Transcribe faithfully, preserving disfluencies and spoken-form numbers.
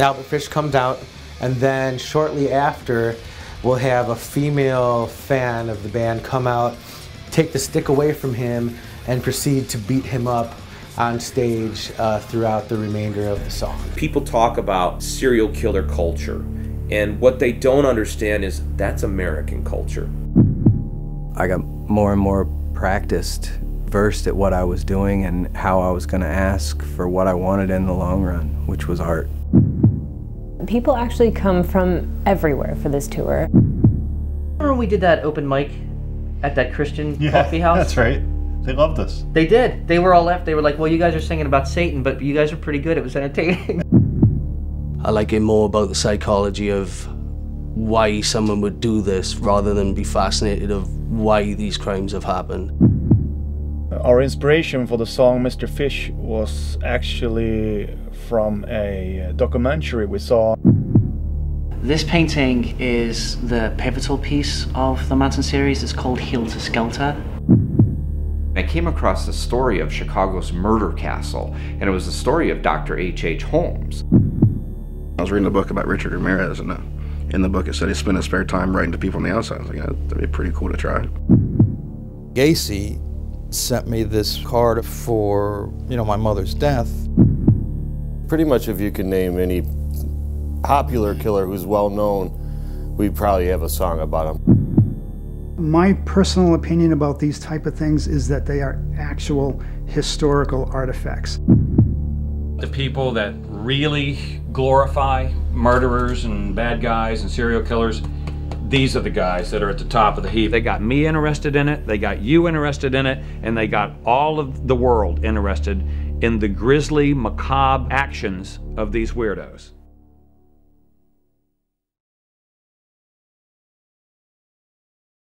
Albert Fish comes out, and then shortly after, we'll have a female fan of the band come out, take the stick away from him, and proceed to beat him up on stage uh, throughout the remainder of the song. People talk about serial killer culture, and what they don't understand is that's American culture. I got more and more practiced, versed at what I was doing and how I was going to ask for what I wanted in the long run, which was art. People actually come from everywhere for this tour. Remember when we did that open mic at that Christian yeah, coffee house? That's right. They loved us. They did. They were all left. They were like, well, you guys are singing about Satan, but you guys are pretty good. It was entertaining. I like it more about the psychology of why someone would do this rather than be fascinated of why these crimes have happened. Our inspiration for the song Mister Fish was actually from a documentary we saw. This painting is the pivotal piece of the Manson series. It's called Helter Skelter. I came across the story of Chicago's murder castle, and it was the story of Doctor H H Holmes. I was reading a book about Richard Ramirez, and uh, in the book it said he spent his spare time writing to people on the outside. I was like, yeah, that'd be pretty cool to try. Gacy sent me this card for, you know, my mother's death. Pretty much if you can name any popular killer who's well known, we probably have a song about him. My personal opinion about these type of things is that they are actual historical artifacts. The people that really glorify murderers and bad guys and serial killers, these are the guys that are at the top of the heap. They got me interested in it, they got you interested in it, and they got all of the world interested in the grisly, macabre actions of these weirdos.